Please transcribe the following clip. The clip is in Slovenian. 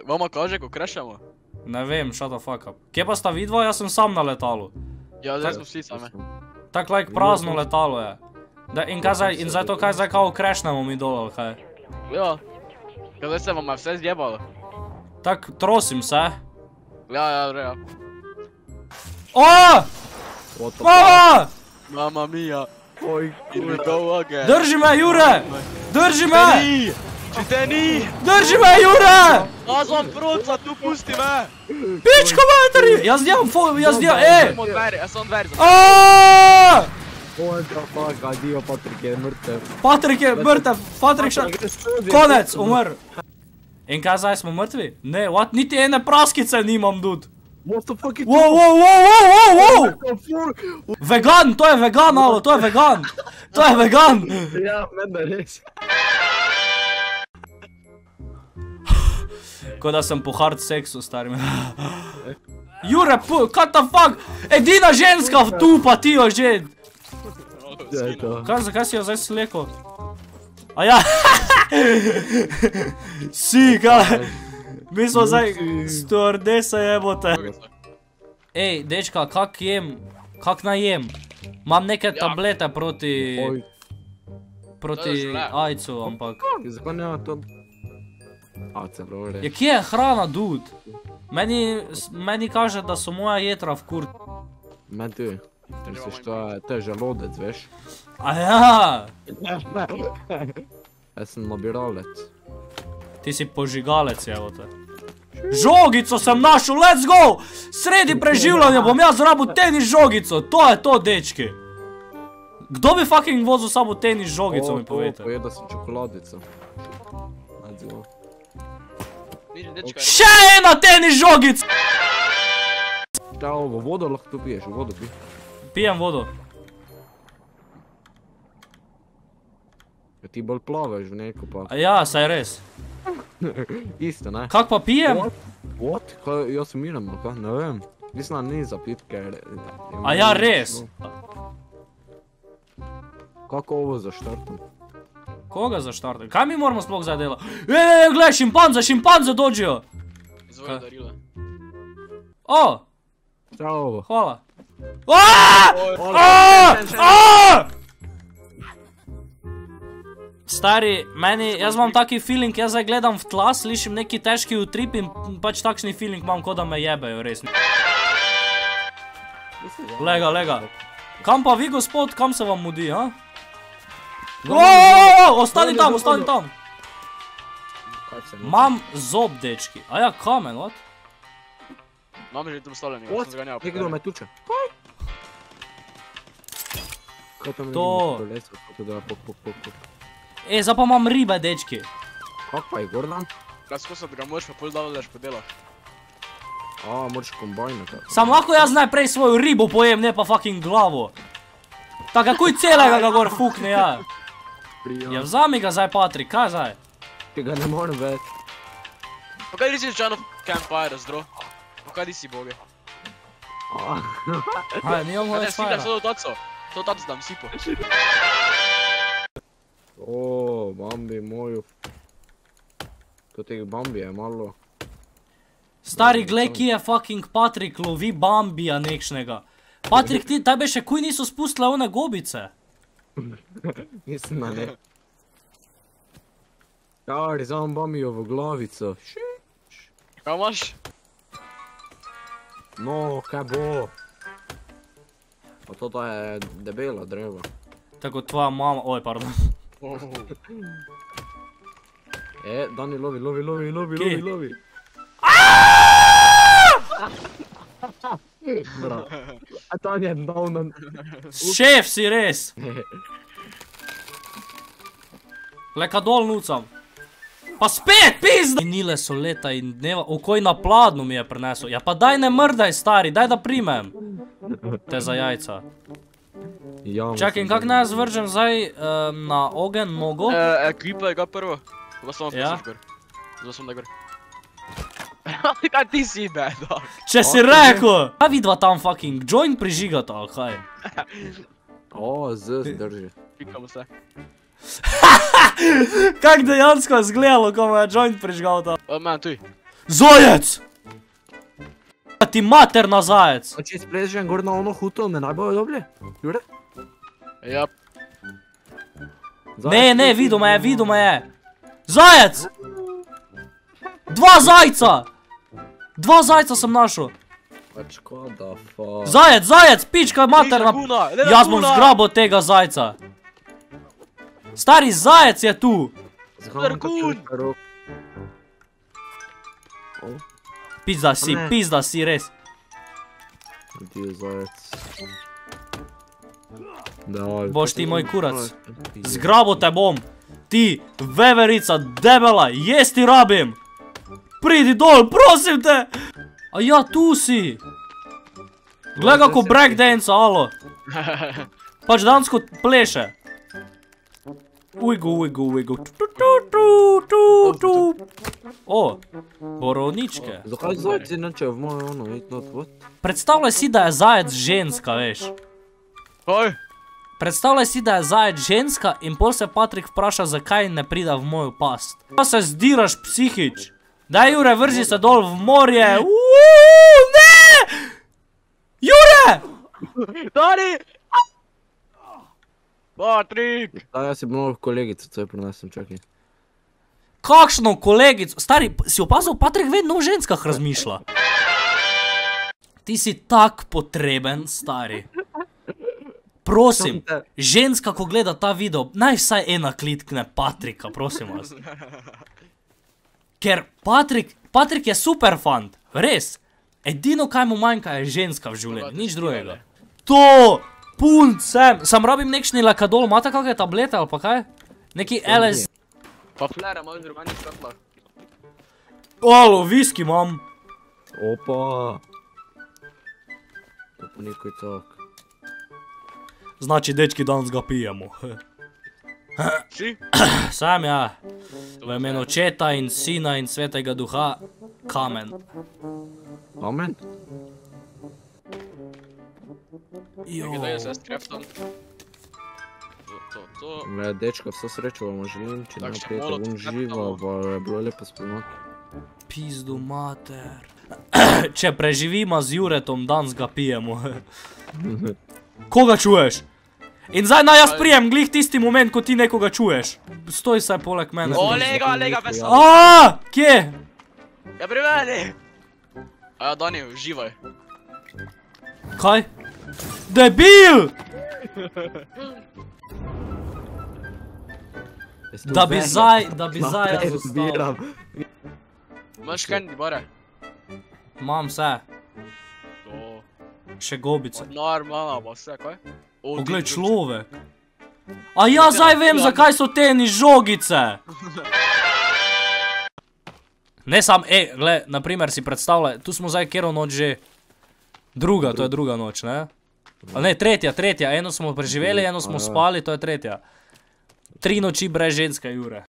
Vama kaže, ko krešamo? Ne vem, shut the fuck up. Kje pa sta vidva? Jaz sem sam na letalu. Ja, zdaj smo vsi same. Tak like prazno letalo je. In kaj zdaj, in zdaj to kaj zdaj kao krešnemo mi dol, ali kaj? Ja. Kaj zdaj se vam je vse zjebalo? Tak, trosim se. Ja, ja. Oooo! Mama! Mamma mia. Here we go again. Drži me, Jure! Drži me! Če te ni! Drži me, Jure! Jaz vam proca, tu pusti me! Pičko materi! Jaz njam, Jaz sam dveri za Aaaaaa! What the fuck, adio, Patrik je mrtev. Patrik je mrtev, Patrik še... Konec, umr. In kaj zdaj smo mrtvi? Ne, what? Niti ene praskice nimam, dude. What the fuck je to? Wow! Vegan, to je vegan, alo, to je vegan. To je vegan. Ja, mene res. Ko da sem po hard seksu, starim. Jure, what the fuck? Edina ženska tu, pa ti jo že. Zakaj si jo zdaj slekel? A ja. Si, kaj? Mi smo zdaj stewardesa jebote. Ej, dečka, kak jem? Kak naj jem? Imam neke tablete proti ajcu, ampak... Zakaj nema to? A, celo res. Ja, kje je hrana, dude? Meni kaže, da so moja jedra v kur... Meni tudi. Misliš, to je želodec, veš? A ja! Jaz sem nabiralec. Ti si požigalec, jebote. Žogico sem našel, let's go! Sredi preživljanja bom jaz rabil tenis žogico, to je to, dečki. Kdo bi fucking vozil samo tenis žogico, mi povejte? Pojedel sem čokoladico. Še ena tenis žogica! Šta je ovo, vodo lahko tu piješ, vodo pi. Pijem vodo. Ti bolj plavaš v neko pa. Ja, saj res. Isto, ne? Kak pa pijem? What? Jaz sem miram, kaj? Ne vem. Mislim, da ni za pit, ker... A ja, res? Kako ovo zaštartam? Koga zaštartam? Kaj mi moramo sploh zdaj delati? Gledaj, šimpanze dođejo! Izvoli darila. O! Šta je ovo? Hvala. Stari, jaz imam taki feeling, jaz zdaj gledam v tla, slišim neki težki utrip in pač takšni feeling imam, kot da me jebejo, res. Lega. Kam pa vi, gospod, kam se vam mudi, ha? Ostani tam! Mam zob, dečki. A ja, kamen, what? Mam že tam stavljeni, ja sem zganjal. Nekdo me tuče. To. Zdaj pa imam ribe, dečki. Kak pa je Gordon? Kako se ga moraš pa pol davljaš po dela? A, moraš kombajno tako. Sam lahko jaz najprej svojo ribo pojem, ne pa fucking glavo. Tako, kuj celega ga gor fukne, ja. Ja, vzami ga zdaj, Patrik, kaj zdaj? Ti ga ne morem več. Pa kaj nisi John of Campfire, zdro? Pa kaj nisi boge? Aj, nijamo več fajra. To taco dam sipo. O, Bambi moju. To teh Bambi je malo. Stari, glej, ki je fucking Patrik lovi Bambija nekšnega. Patrik, tebe še kuj niso spustile one gobice? Mislim, da ne. Stari, znam Bambijovo glavico. Kaj imaš? No, kaj bo? Pa to je debela dreva. Tako tvoja mama, oj, pardon. Dani, lovi. Bra. A tam je dal. Šef si res. Leka dol nucam. Pa spet, pizda! Minile so leta in dneva, okoj na pladnu mi je prinesel. Ja pa daj ne mrdaj, stari, daj da primem. Te za jajca. Čakaj, in kak naj jaz vržem zdaj na ogen nogo? Ekipa je ga prvo. Zdaj samo pustiš gor. Zdaj samo da gor. Kaj ti si, bedok? Če si rekel! Kaj vidva tam fucking joint prižigata, ali kaj? O, zdrži. Pikamo se. Kak dejansko je zgledalo, ko mu je joint prižgal tam? Man, tuj. Zajec! Ti materna zajec! A če spležem gor na ono huto, me naj bojo dobili? Jure? Ja. Ne, vidio me je. Zajec! Dva zajca! Dva zajca sem našel. Pač kada, fuck. Zajec, pička materna. Jaz bom zgrabil tega zajca. Stari zajec je tu. Drgun! Pizda si, res. Ti je zajec. Boš ti moj kurac. Zgrabil te bom. Ti, veverica, debela, jesti rabim. Pridi dol, prosim te. A ja, tu si. Glej kako breakdance, alo. Pač dansko pleše. Ujgu. O, borovničke. Zakaj zajci neče v mojo ono, what? Predstavljaj si, da je zajec ženska, veš. Kaj? Predstavljaj si, da je zajec ženska in pol se Patrik vpraša, zakaj ne prida v mojo past. Pa se zdiraš psihič. Daj, Jure, vrzi se dol v morje. Ne! Jure! Dani! Patrik! Da, jaz si mnogo kolegico, co je prinesem, čakaj. Kakšno kolegico? Stari, si opazil, Patrik vedno o ženskah razmišlja. Ti si tak potreben, stari. Prosim, ženska, ko gleda ta video, naj vsaj ena klitkne Patrika, prosim vas. Ker Patrik je super fant, res. Edino, kaj mu manjka, je ženska v življenju, nič drugega. To, puncem. Sam rabim nekšni lakadol, imate kakve tablete ali pa kaj? Neki LS... Pa flera, malo drugačni svetla. Alo, viski imam. Opa. To pa nekaj tak. Znači, dečki, danes ga pijemo. Si? Sam, ja. V imenu očeta in sina in svetega duha, kamen. Amen? Nekaj daj se streftam. To. Dečka, vse srečo vam želim, če ne Tak še prijete molot bom živa, pa je bilo lepo spomati. Pizdu mater. Če preživimo z Juretom, danes ga pijemo. Koga čuješ? In zdaj naj jaz prijem glih tisti moment, ko ti nekoga čuješ. Stoj saj poleg mene. O, lega, vesel. Aaaa, kje? Ja, pri meni. A ja, Dani, uživaj. Kaj? Debil! Da bi zdaj jaz ostal. Imaš candy bare? Imam vse, O, še gobice. normalno, pa vse, kaj? Poglej, človek. A ja, zdaj vem, zakaj so tenis žogice. Ne sam, gled, naprimer si predstavljaj, tu smo zdaj kjero noč že. Druga, to je druga noč, ne? A ne, tretja, eno smo preživeli, eno smo spali, to je tretja. 3 noči brez ženske, Jure.